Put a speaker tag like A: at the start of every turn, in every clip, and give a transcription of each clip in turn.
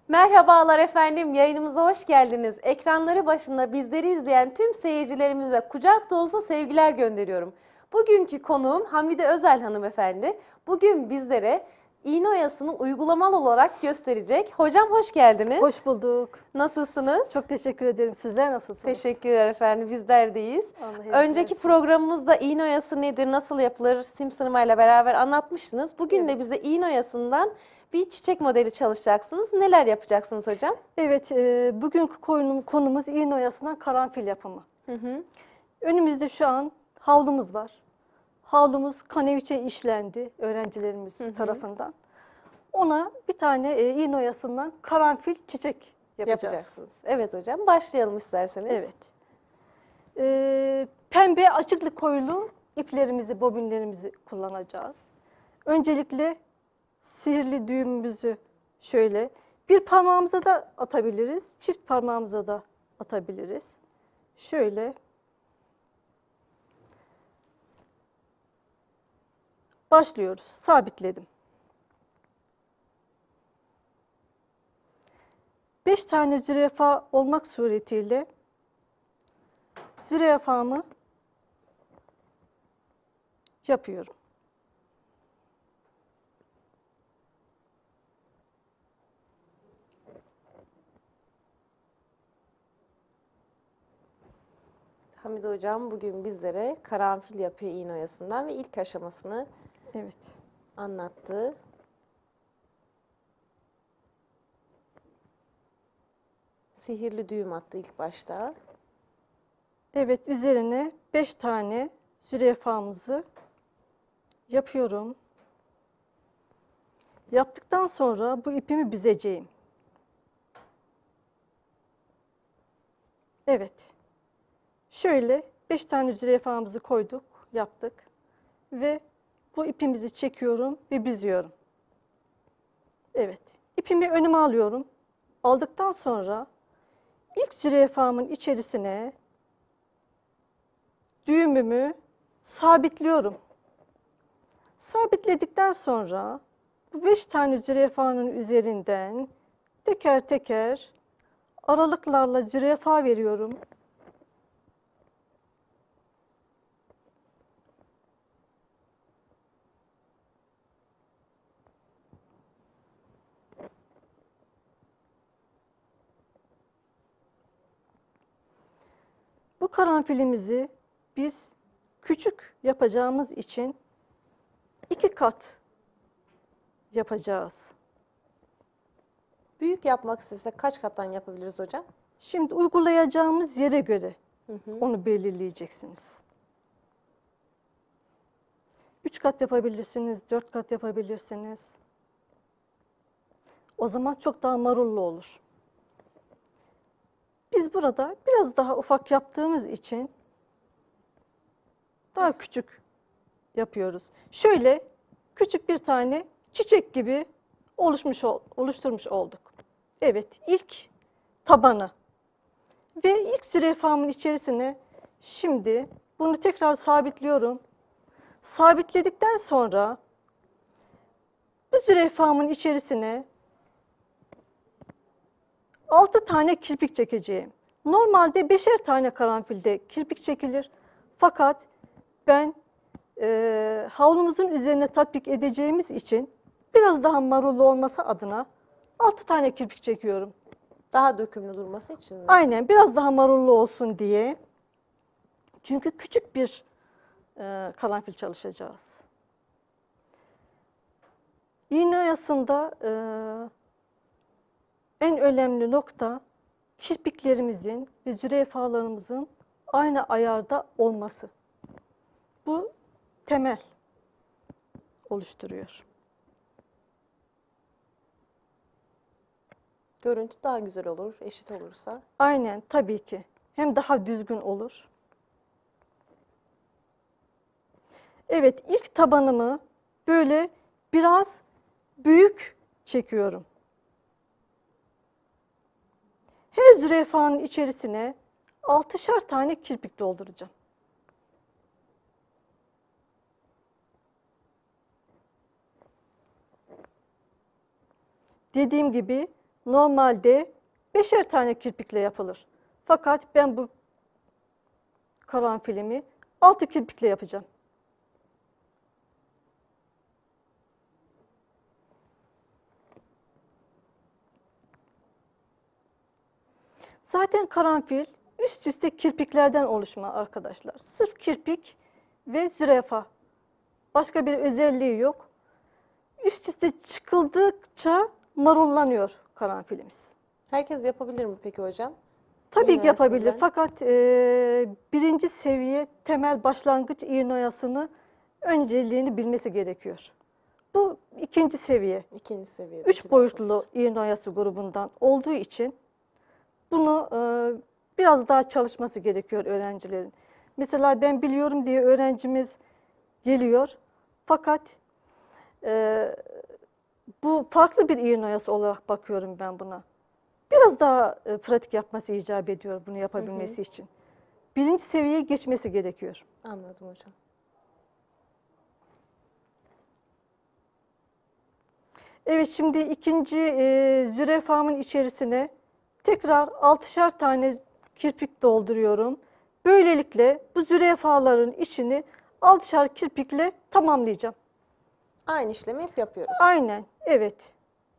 A: Merhabalar efendim, yayınımıza hoş geldiniz. Ekranları başında bizleri izleyen tüm seyircilerimize kucak dolusu sevgiler gönderiyorum. Bugünkü konuğum Hamide Özel hanımefendi. Bugün bizlere iğne oyasını uygulamalı olarak gösterecek. Hocam hoş geldiniz.
B: Hoş bulduk.
A: Nasılsınız?
B: Çok teşekkür ederim. Sizler nasılsınız?
A: Teşekkürler efendim, bizler deyiz.
B: Allah iyilik
A: Önceki
B: versin.
A: programımızda iğne oyası nedir, nasıl yapılır, simsırmayla beraber anlatmıştınız. Bugün de
B: Evet.
A: bize iğne oyasından bir çiçek modeli çalışacaksınız. Neler yapacaksınız hocam?
B: Evet, bugünkü konumuz iğne oyasından karanfil yapımı.
A: Hı hı.
B: Önümüzde şu an havlumuz var. Havlumuz kaneviçe işlendi öğrencilerimiz tarafından. Ona bir tane iğne oyasından karanfil çiçek yapacağız.
A: Yapacaksınız. Evet hocam, başlayalım isterseniz.
B: Evet. Pembe açıklı koyulu iplerimizi, bobinlerimizi kullanacağız. Öncelikle sihirli düğümümüzü şöyle bir parmağımıza da atabiliriz, çift parmağımıza da atabiliriz. Şöyle başlıyoruz. Sabitledim. 5 tane zürafa olmak suretiyle zürafamı yapıyorum.
A: Hamide hocam bugün bizlere karanfil yapıyor iğne oyasından ve ilk aşamasını
B: Evet.
A: anlattı. Sihirli düğüm attı ilk başta.
B: Evet, üzerine 5 tane zürafamızı yapıyorum. Yaptıktan sonra bu ipimi büzeceğim. Evet. Şöyle 5 tane zürafamızı koyduk, yaptık ve bu ipimizi çekiyorum ve büzüyorum. Evet. İpimi önüme alıyorum. Aldıktan sonra ilk zürafamın içerisine düğümümü sabitliyorum. Sabitledikten sonra bu 5 tane zürafanın üzerinden teker teker aralıklarla zürafa veriyorum. Bu karanfilimizi biz küçük yapacağımız için 2 kat yapacağız.
A: Büyük yapmak istesek kaç kattan yapabiliriz hocam?
B: Şimdi uygulayacağımız yere göre onu belirleyeceksiniz. 3 kat yapabilirsiniz, 4 kat yapabilirsiniz. O zaman çok daha marullu olur. Biz burada biraz daha ufak yaptığımız için daha küçük yapıyoruz. Şöyle küçük bir tane çiçek gibi oluşturmuş olduk. Evet, ilk tabanı ve ilk zürafamın içerisine şimdi bunu tekrar sabitliyorum. Sabitledikten sonra bu zürafamın içerisine 6 tane kirpik çekeceğim. Normalde 5'er tane karanfilde kirpik çekilir. Fakat ben havlumuzun üzerine tatbik edeceğimiz için biraz daha marullu olması adına 6 tane kirpik çekiyorum.
A: Daha dökümlü durması için mi?
B: Aynen, biraz daha marullu olsun diye. Çünkü küçük bir karanfil çalışacağız. İğne oyasında en önemli nokta kirpiklerimizin ve zürafalarımızın aynı ayarda olması. Bu temel oluşturuyor.
A: Görüntü daha güzel olur, eşit olursa.
B: Aynen, tabii ki. Hem daha düzgün olur. Evet, ilk tabanımı böyle biraz büyük çekiyorum. Her zürafanın içerisine 6'şar tane kirpik dolduracağım. Dediğim gibi normalde 5'er tane kirpikle yapılır. Fakat ben bu karanfilimi 6 kirpikle yapacağım. Zaten karanfil üst üste kirpiklerden oluşma arkadaşlar. Sırf kirpik ve zürafa. Başka bir özelliği yok. Üst üste çıkıldıkça marullanıyor karanfilimiz.
A: Herkes yapabilir mi peki hocam?
B: Tabii
A: İğne
B: ki yapabilir
A: oyasından.
B: fakat birinci seviye temel başlangıç iğne oyasını önceliğini bilmesi gerekiyor. Bu ikinci seviye.
A: İkinci seviyede.
B: 3 boyutlu iğne oyası grubundan olduğu için bunu biraz daha çalışması gerekiyor öğrencilerin. Mesela ben biliyorum diye öğrencimiz geliyor fakat bu farklı bir iğne oyası olarak bakıyorum ben buna. Biraz daha pratik yapması icap ediyor bunu yapabilmesi için. Birinci seviyeye geçmesi gerekiyor.
A: Anladım hocam.
B: Evet, şimdi ikinci zürafamın içerisine tekrar 6'şar tane kirpik dolduruyorum. Böylelikle bu zürafaların içini 6'şar kirpikle tamamlayacağım.
A: Aynı işlemi hep yapıyoruz.
B: Aynen, evet.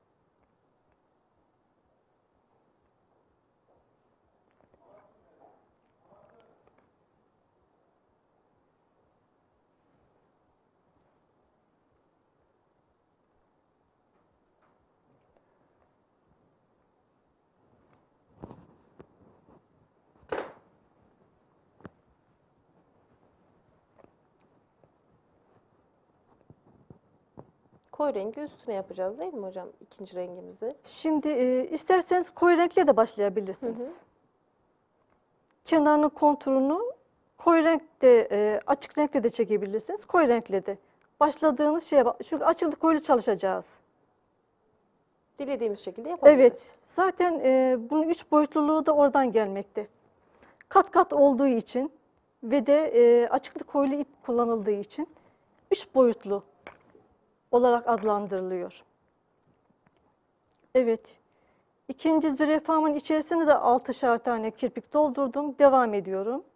A: Koyu rengi üstüne yapacağız değil mi hocam ikinci rengimizi?
B: Şimdi isterseniz koyu renkle de başlayabilirsiniz. Kenarının konturunu koyu renkte, açık renkle de çekebilirsiniz, koyu renkle de. Başladığınız şeye bak. Çünkü açıklı koyulu çalışacağız.
A: Dilediğimiz şekilde yapabiliriz.
B: Evet, zaten bunun 3 boyutluluğu da oradan gelmekte. Kat kat olduğu için ve de açıklı koyulu ip kullanıldığı için 3 boyutlu olarak adlandırılıyor. Evet, ikinci zürafamın içerisine de 6'şar tane kirpik doldurdum. Devam ediyorum.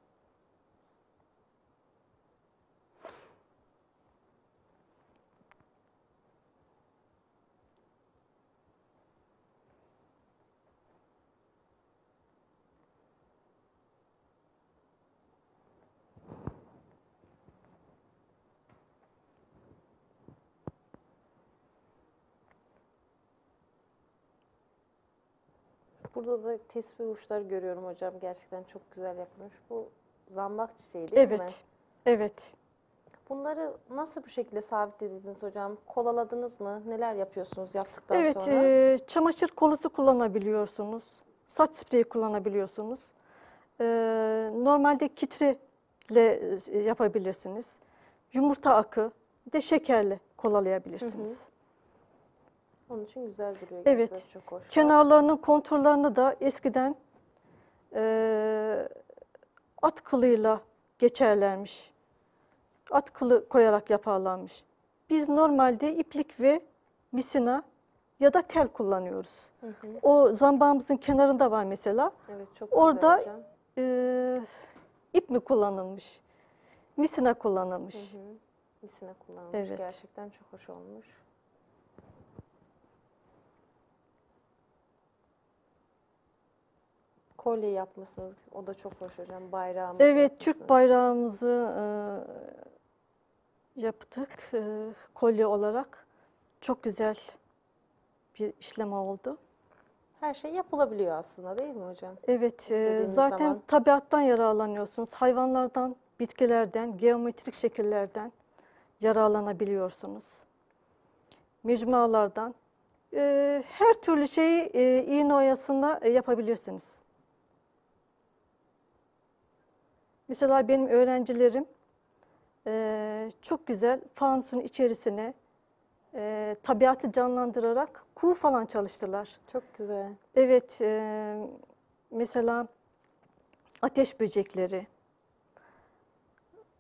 A: Burada da tesbih uçları görüyorum hocam. Gerçekten çok güzel yapılmış. Bu zambak çiçeği değil mi?
B: Evet, evet.
A: Bunları nasıl bu şekilde sabitlediniz hocam? Kolaladınız mı? Neler yapıyorsunuz yaptıktan
B: Evet,
A: sonra?
B: çamaşır kolusu kullanabiliyorsunuz. Saç spreyi kullanabiliyorsunuz. Normalde kitriyle yapabilirsiniz. Yumurta akı, bir de şekerle kolalayabilirsiniz.
A: Onun için güzel duruyor. Gerçekten
B: Evet,
A: çok hoş.
B: kenarlarının konturlarını da eskiden at kılıyla geçerlermiş. At kılı koyarak yaparlarmış. Biz normalde iplik ve misina ya da tel kullanıyoruz. O zambağımızın kenarında var mesela.
A: Evet, çok
B: Orada
A: güzel hocam.
B: ip mi kullanılmış? Misina kullanılmış.
A: Misina kullanılmış.
B: Evet.
A: Gerçekten çok hoş olmuş. Kolye yapmışsınız. O da çok hoş hocam. Bayrağımızı
B: Evet,
A: yapmışsınız.
B: Türk bayrağımızı yaptık kolye olarak. Çok güzel bir işlem oldu.
A: Her şey yapılabiliyor aslında değil mi hocam?
B: Evet,
A: İstediğimiz
B: zaten
A: zaman.
B: tabiattan yararlanıyorsunuz. Hayvanlardan, bitkilerden, geometrik şekillerden yararlanabiliyorsunuz. Mecmualardan. Her türlü şeyi iğne oyasında yapabilirsiniz. Mesela benim öğrencilerim çok güzel fanusun içerisine tabiatı canlandırarak kuğu falan çalıştılar.
A: Çok güzel.
B: Evet, mesela ateş böcekleri,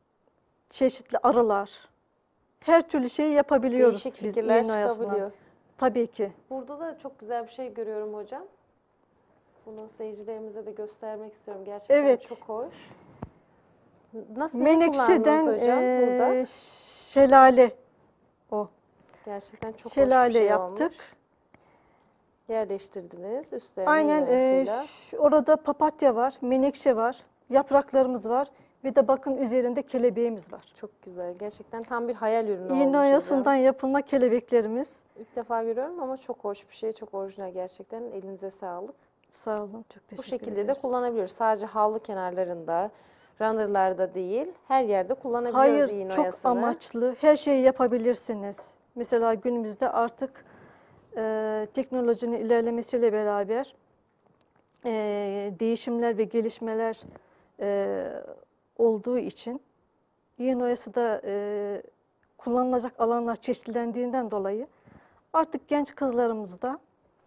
B: çeşitli arılar, her türlü şeyi yapabiliyoruz
A: Değişik
B: biz
A: fikirler
B: iğne oyasından.
A: çıkabiliyor.
B: Tabii ki.
A: Burada da çok güzel bir şey görüyorum hocam. Bunu seyircilerimize de göstermek istiyorum. Gerçekten
B: Evet.
A: çok hoş. Nasıl, ne
B: Menekşeden
A: kullandınız hocam burada?
B: şelale o.
A: Gerçekten çok hoş bir
B: Şelale
A: şey
B: yaptık.
A: olmuş. Yerleştirdiniz üstlerine
B: Aynen
A: yuvasıyla.
B: orada papatya var, menekşe var, yapraklarımız var ve de bakın üzerinde kelebeğimiz var.
A: Çok güzel. Gerçekten tam bir hayal ürünü olmuş
B: İğne
A: hocam.
B: oyasından yapılma kelebeklerimiz.
A: İlk defa görüyorum ama çok hoş bir şey. Çok orijinal gerçekten. Elinize sağlık.
B: Sağ olun, çok teşekkür
A: Bu şekilde
B: ederiz.
A: de kullanabiliyoruz. Sadece havlu kenarlarında, runner'larda değil, her yerde kullanabiliyoruz
B: Hayır,
A: iğne
B: çok
A: oyasını.
B: amaçlı. Her şeyi yapabilirsiniz. Mesela günümüzde artık teknolojinin ilerlemesiyle beraber değişimler ve gelişmeler olduğu için iğne oyası da kullanılacak alanlar çeşitlendiğinden dolayı artık genç kızlarımız da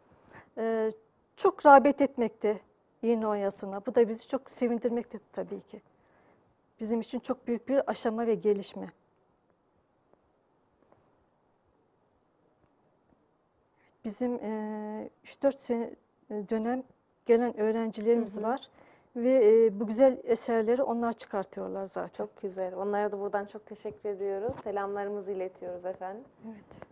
B: çok rağbet etmekte iğne oyasına. Bu da bizi çok sevindirmekte tabii ki. Bizim için çok büyük bir aşama ve gelişme. Bizim 3-4 sene dönem gelen öğrencilerimiz var ve bu güzel eserleri onlar çıkartıyorlar zaten.
A: Çok güzel. Onlara da buradan çok teşekkür ediyoruz. Selamlarımızı iletiyoruz efendim.
B: Evet.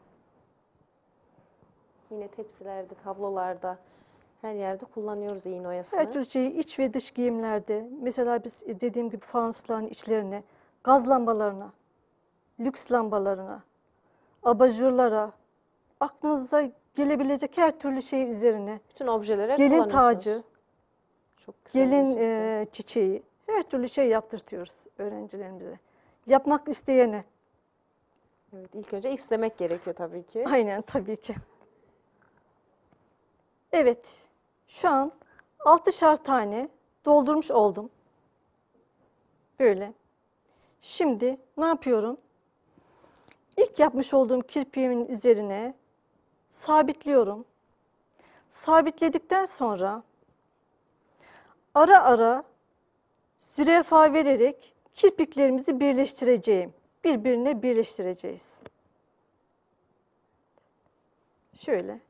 A: Yine tepsilerde, tablolarda, her yerde kullanıyoruz iğne oyasını.
B: Her türlü şeyi iç ve dış giyimlerde, mesela biz dediğim gibi fanusların içlerine, gaz lambalarına, lüks lambalarına, abajurlara, aklınıza gelebilecek her türlü şey üzerine,
A: Bütün objelere
B: gelin
A: kullanıyorsunuz.
B: tacı,
A: Çok güzel
B: gelin
A: gerçekten.
B: çiçeği, her türlü şey yaptırtıyoruz öğrencilerimize. Yapmak isteyene.
A: Evet, ilk önce istemek gerekiyor tabii ki.
B: Aynen, tabii ki. Evet, şu an 6'şar tane doldurmuş oldum. Böyle. Şimdi ne yapıyorum? İlk yapmış olduğum kirpiğimin üzerine sabitliyorum. Sabitledikten sonra ara ara zürafa vererek kirpiklerimizi birleştireceğim. Birbirine birleştireceğiz. Şöyle.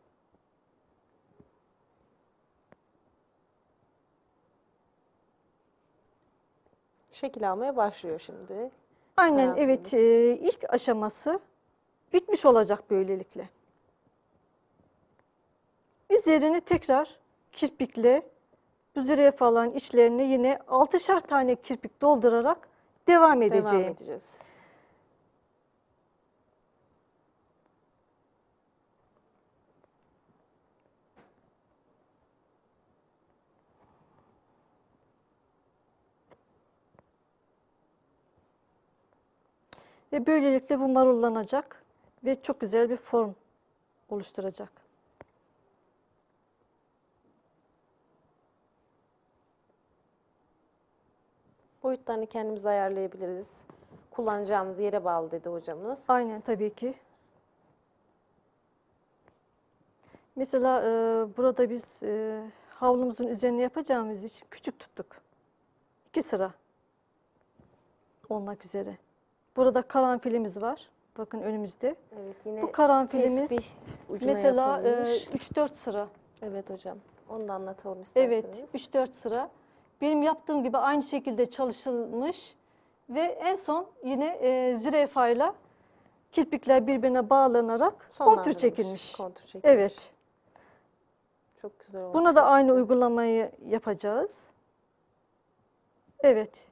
A: Şekil almaya başlıyor şimdi.
B: Aynen, evet, ilk aşaması bitmiş olacak böylelikle. Üzerini tekrar kirpikle bu zürafaların içlerine yine 6'şar tane kirpik doldurarak devam edeceğim.
A: Devam edeceğiz.
B: Ve böylelikle bu marullanacak ve çok güzel bir form oluşturacak.
A: Boyutlarını kendimiz ayarlayabiliriz. Kullanacağımız yere bağlı dedi hocamız.
B: Aynen, tabii ki. Mesela burada biz havlumuzun üzerine yapacağımız için küçük tuttuk. 2 sıra olmak üzere. Burada karanfilimiz var. Bakın önümüzde.
A: Evet, yine
B: Bu karanfilimiz
A: tesbih ucuna
B: mesela
A: yapılmış.
B: 3-4 sıra.
A: Evet hocam. Onu da anlatalım
B: Evet,
A: isterseniz.
B: 3-4 sıra. Benim yaptığım gibi aynı şekilde çalışılmış ve en son yine zürafayla kirpikler birbirine bağlanarak kontur
A: Sonlandırılmış,
B: çekilmiş.
A: kontur çekilmiş.
B: Evet.
A: Çok güzel olmuş.
B: Buna da aynı
A: gerçekten.
B: uygulamayı yapacağız. Evet.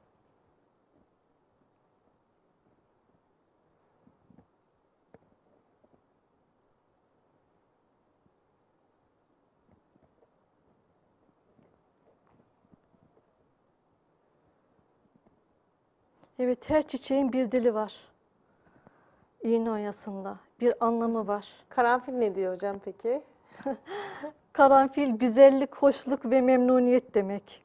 B: Evet, her çiçeğin bir dili var. İğne oyasında bir anlamı var.
A: Karanfil ne diyor hocam peki?
B: Karanfil güzellik, hoşluk ve memnuniyet demek.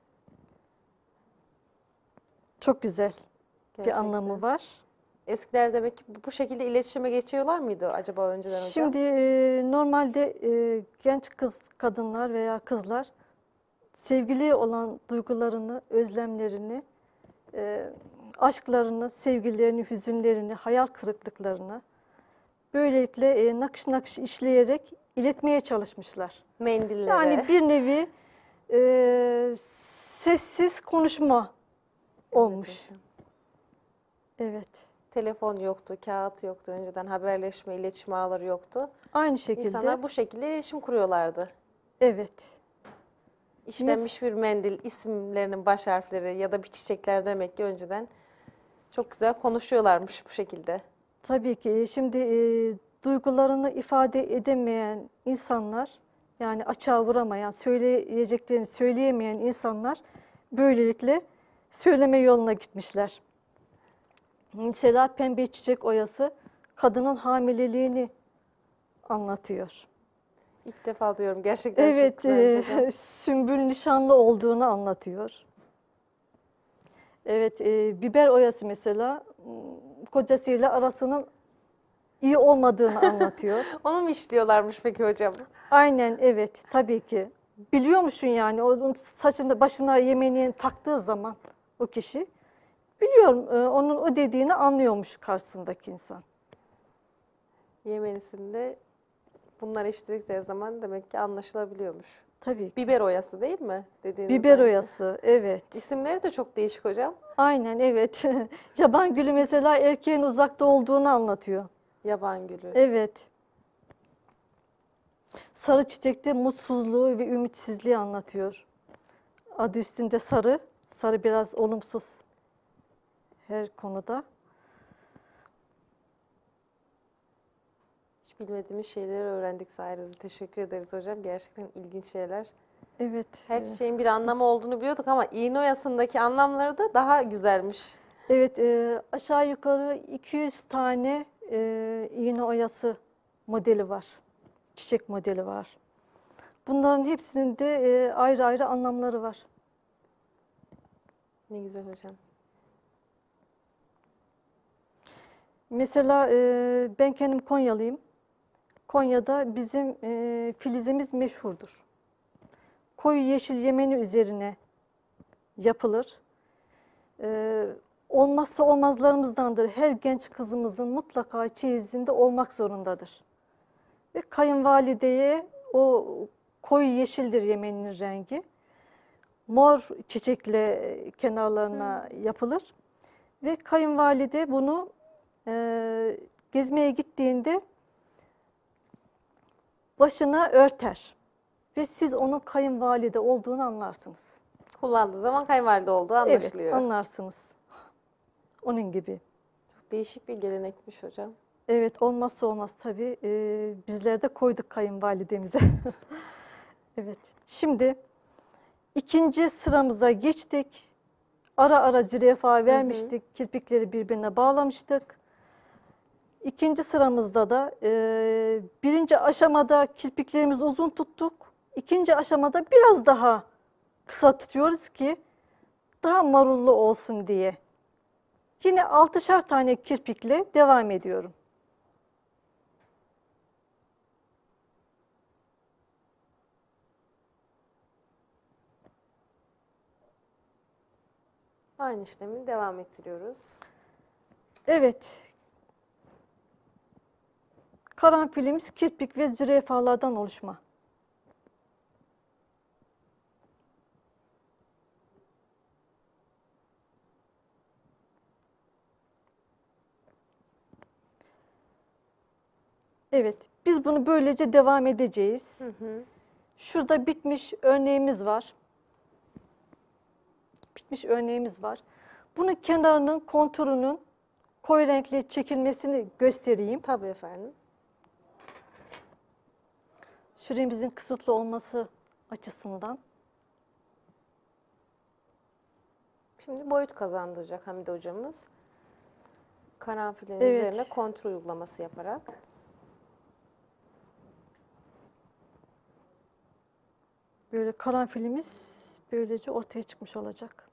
B: Çok güzel bir
A: Gerçekten.
B: anlamı var.
A: Eskiler demek ki bu şekilde iletişime geçiyorlar mıydı acaba önceden hocam?
B: Şimdi normalde genç kadınlar veya kızlar sevgiliye olan duygularını, özlemlerini, aşklarını, sevgilerini, hüzünlerini, hayal kırıklıklarını böylelikle nakış nakış işleyerek iletmeye çalışmışlar.
A: Mendillere.
B: Yani bir nevi sessiz konuşma olmuş.
A: hocam.
B: Evet.
A: Telefon yoktu, kağıt yoktu önceden, haberleşme, iletişim ağları yoktu.
B: Aynı şekilde.
A: İnsanlar bu şekilde iletişim kuruyorlardı.
B: Evet.
A: İşlenmiş bir mendil, isimlerinin baş harfleri ya da bir çiçekler demek ki önceden çok güzel konuşuyorlarmış bu şekilde.
B: Tabii ki şimdi duygularını ifade edemeyen insanlar, yani açığa vuramayan, söyleyeceklerini söyleyemeyen insanlar böylelikle söyleme yoluna gitmişler. Mesela Pembe Çiçek Oyası kadının hamileliğini anlatıyor.
A: İlk defa duyuyorum. Gerçekten çok
B: Evet,
A: güzelmiş hocam.
B: Sümbül nişanlı olduğunu anlatıyor. Evet, Biber Oyası mesela kocasıyla arasının iyi olmadığını anlatıyor.
A: Onu mu işliyorlarmış peki hocam?
B: Aynen, evet, tabii ki. Biliyormuşsun yani onun saçında başına yemeğini taktığı zaman o kişi biliyorum onun o dediğini anlıyormuş karşısındaki insan.
A: Yemenisinde bunlar işledikleri zaman demek ki anlaşılabiliyormuş.
B: Tabii ki.
A: Biber oyası değil mi dediğiniz
B: Biber
A: gibi?
B: Oyası, evet.
A: İsimleri de çok değişik hocam.
B: Aynen, evet. Yaban gülü mesela erkeğin uzakta olduğunu anlatıyor.
A: Yaban gülü.
B: Evet. Sarı çiçekte mutsuzluğu ve ümitsizliği anlatıyor. Adı üstünde sarı. Sarı biraz olumsuz her konuda.
A: Hiç bilmediğimiz şeyleri öğrendik sayenizde. Teşekkür ederiz hocam. Gerçekten ilginç şeyler.
B: Evet.
A: Her şeyin bir anlamı olduğunu biliyorduk ama iğne oyasındaki anlamları da daha güzelmiş.
B: Evet, aşağı yukarı 200 tane iğne oyası modeli var. Çiçek modeli var. Bunların hepsinin de ayrı ayrı anlamları var.
A: Ne güzel hocam.
B: Mesela ben kendim Konyalıyım. Konya'da bizim filizemiz meşhurdur. Koyu yeşil Yemeni üzerine yapılır. Olmazsa olmazlarımızdandır. Her genç kızımızın mutlaka çeyizinde olmak zorundadır. Ve kayınvalideye o koyu yeşildir Yemen'in rengi. Mor çiçekle kenarlarına yapılır. Ve kayınvalide bunu gezmeye gittiğinde başına örter. Ve siz onun kayınvalide olduğunu anlarsınız.
A: Kullandığı zaman kayınvalide olduğu anlaşılıyor.
B: Evet, anlarsınız. Onun gibi.
A: Çok değişik bir gelenekmiş hocam.
B: Evet, olmazsa olmaz tabii. Bizler de koyduk kayınvalidemize. Evet. Şimdi ikinci sıramıza geçtik. Ara ara zürafa vermiştik. Kirpikleri birbirine bağlamıştık. İkinci sıramızda da birinci aşamada kirpiklerimizi uzun tuttuk. İkinci aşamada biraz daha kısa tutuyoruz ki daha marullu olsun diye. Yine 6'şar tane kirpikle devam ediyorum.
A: Aynı işlemi devam ettiriyoruz.
B: Evet. Karanfilimiz kirpik ve zürafalardan oluşma. Evet, biz bunu böylece devam edeceğiz. Şurada bitmiş örneğimiz var. Bitmiş örneğimiz var. Bunun kenarının konturunun koyu renkli çekilmesini göstereyim.
A: Tabii efendim.
B: Süremizin kısıtlı olması açısından.
A: Şimdi boyut kazandıracak Hamide hocamız. Karanfilin
B: Evet.
A: üzerine kontur uygulaması yaparak.
B: Böyle karanfilimiz böylece ortaya çıkmış olacak.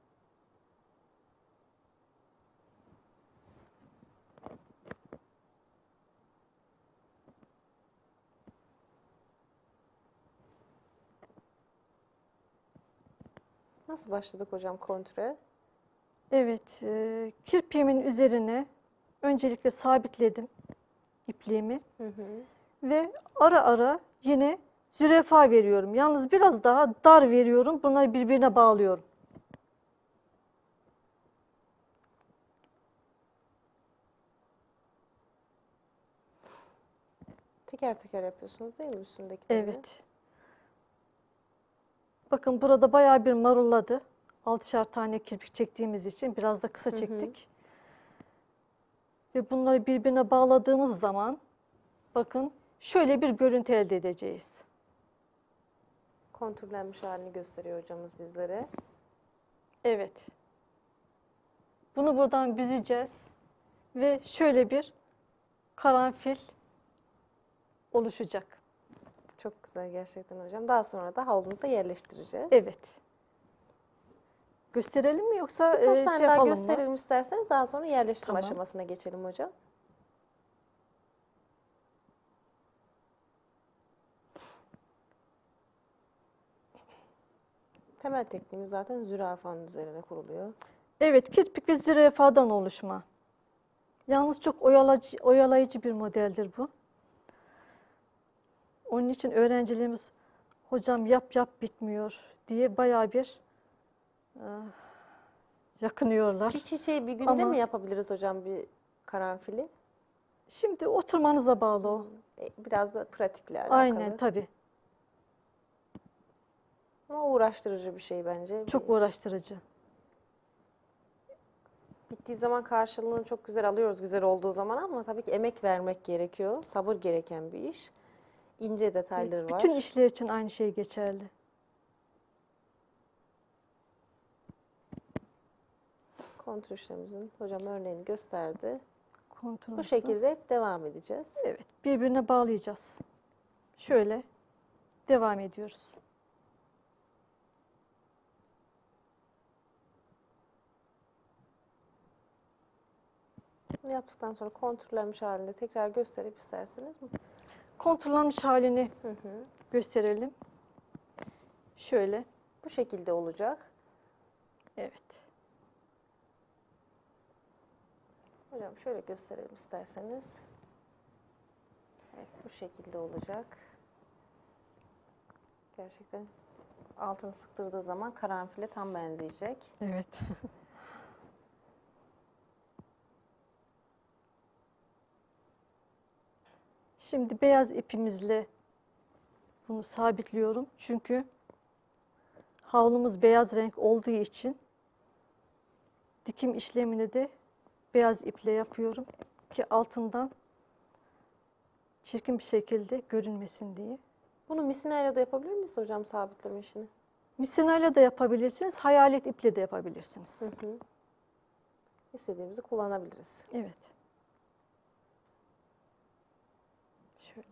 A: Nasıl başladık hocam kontüre?
B: Evet, kirpiğimin üzerine öncelikle sabitledim ipliğimi
A: Hı hı.
B: ve ara ara yine zürafa veriyorum. Yalnız biraz daha dar veriyorum. Bunları birbirine bağlıyorum.
A: Teker teker yapıyorsunuz değil mi üstündekileri?
B: Evet. Bakın burada bayağı bir marulladı. 6'şar tane kirpik çektiğimiz için biraz da kısa çektik. Ve bunları birbirine bağladığımız zaman bakın şöyle bir görüntü elde edeceğiz.
A: Kontürlenmiş halini gösteriyor hocamız bizlere.
B: Evet. Bunu buradan büzeceğiz ve şöyle bir karanfil oluşacak.
A: Çok güzel gerçekten hocam. Daha sonra da havlumuza yerleştireceğiz.
B: Evet. Gösterelim mi yoksa
A: Birkaç tane daha
B: yapalım mı?
A: gösterelim isterseniz daha sonra yerleştirme
B: Tamam.
A: aşamasına geçelim hocam. Temel tekniğimiz zaten zürafanın üzerine kuruluyor.
B: Evet, kirpik ve zürafadan oluşma. Yalnız çok oyalayıcı bir modeldir bu. Onun için öğrencilerimiz hocam yap bitmiyor diye bayağı bir yakınıyorlar.
A: Bir çiçeği bir günde
B: Ama-
A: mi yapabiliriz hocam bir karanfili?
B: Şimdi oturmanıza bağlı o.
A: Biraz da pratikle alakalı.
B: Aynen tabii.
A: Ama uğraştırıcı bir şey bence.
B: Çok uğraştırıcı.
A: Bittiği zaman karşılığını çok güzel alıyoruz güzel olduğu zaman ama tabii ki emek vermek gerekiyor. Sabır gereken bir iş. İnce detayları var.
B: Bütün işler için aynı şey geçerli.
A: Kontür işlemimizin hocam örneğini gösterdi. Bu
B: Konturumuzu.
A: şekilde hep devam edeceğiz.
B: Evet, birbirine bağlayacağız. Şöyle devam ediyoruz.
A: Bunu yaptıktan sonra kontürlenmiş halinde tekrar gösterip isterseniz mi?
B: Konturlanmış halini gösterelim. Şöyle,
A: Bu şekilde olacak.
B: evet.
A: Hocam şöyle gösterelim isterseniz. Evet, bu şekilde olacak. Gerçekten altını sıktırdığı zaman karanfile tam benzeyecek.
B: Evet. Şimdi beyaz ipimizle bunu sabitliyorum. Çünkü havlumuz beyaz renk olduğu için dikim işlemini de beyaz iple yapıyorum ki altından çirkin bir şekilde görünmesin diye.
A: Bunu misinayla da yapabilir miyiz hocam sabitleme işini?
B: Misinayla da yapabilirsiniz, hayalet iple de yapabilirsiniz.
A: İstediğimizi kullanabiliriz.
B: Evet. Şöyle.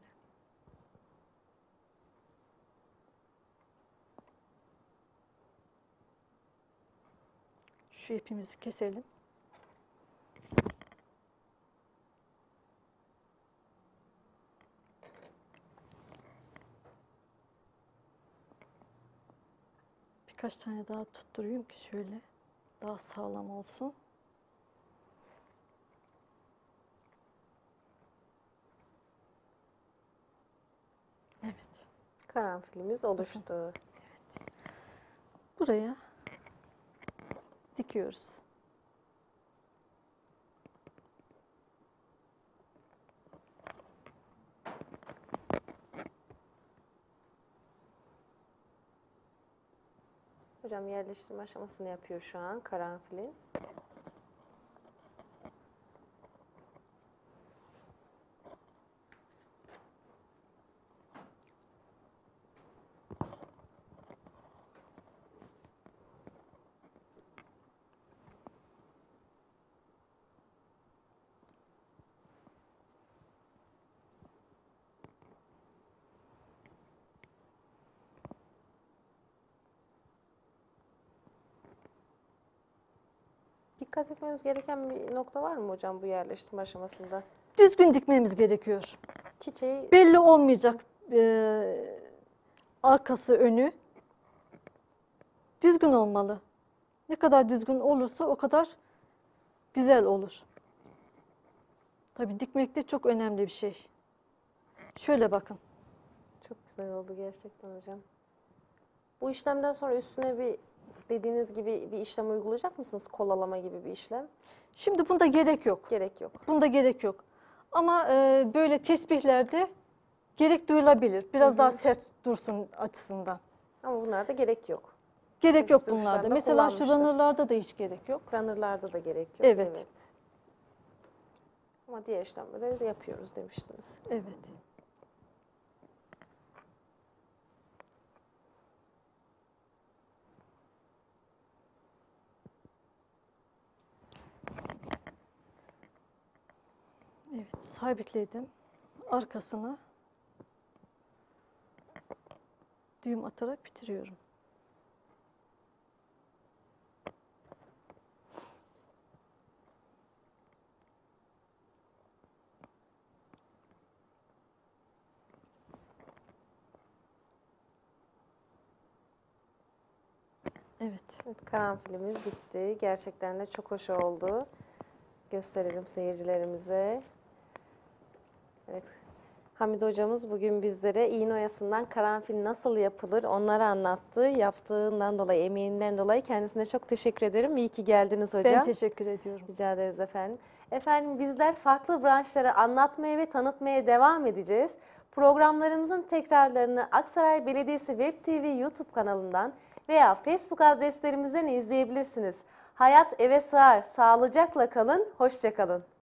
B: Şu ipimizi keselim. Birkaç tane daha tutturayım ki şöyle daha sağlam olsun. Evet.
A: Karanfilimiz oluştu.
B: Buraya dikiyoruz.
A: Hocam yerleştirme aşamasını yapıyor şu an karanfilin. Dikkat etmemiz gereken bir nokta var mı hocam bu yerleştirme aşamasında?
B: Düzgün dikmemiz gerekiyor.
A: Çiçeği
B: Belli olmayacak arkası önü. Düzgün olmalı. Ne kadar düzgün olursa o kadar güzel olur. Tabii dikmek de çok önemli bir şey. Şöyle bakın.
A: Çok güzel oldu gerçekten hocam. Bu işlemden sonra üstüne bir dediğiniz gibi bir işlem uygulayacak mısınız? Kolalama gibi bir işlem.
B: Şimdi bunda gerek yok.
A: Gerek yok.
B: Bunda gerek yok. Ama böyle tesbihlerde gerek duyulabilir. Biraz daha sert dursun açısından.
A: Ama bunlarda gerek yok.
B: Gerek yok
A: Tesbih
B: bunlarda.
A: uçlarında
B: Mesela şu
A: kullanmıştık.
B: runner'larda da hiç gerek yok.
A: Runner'larda da gerek yok.
B: Evet.
A: Ama diğer işlemleri de yapıyoruz demiştiniz.
B: Evet. Evet, sabitledim. Arkasına düğüm atarak bitiriyorum. Evet.
A: Evet, karanfilimiz bitti. Gerçekten de çok hoş oldu. Gösterelim seyircilerimize. Evet. Hamide hocamız bugün bizlere iğne oyasından karanfil nasıl yapılır onları anlattı. Yaptığından dolayı, emeğinden dolayı kendisine çok teşekkür ederim. İyi ki geldiniz hocam.
B: Ben teşekkür ediyorum.
A: Rica ederiz efendim. Efendim bizler farklı branşları anlatmaya ve tanıtmaya devam edeceğiz. Programlarımızın tekrarlarını Aksaray Belediyesi Web TV YouTube kanalından veya Facebook adreslerimizden izleyebilirsiniz. Hayat eve sığar. Sağlıcakla kalın, hoşça kalın.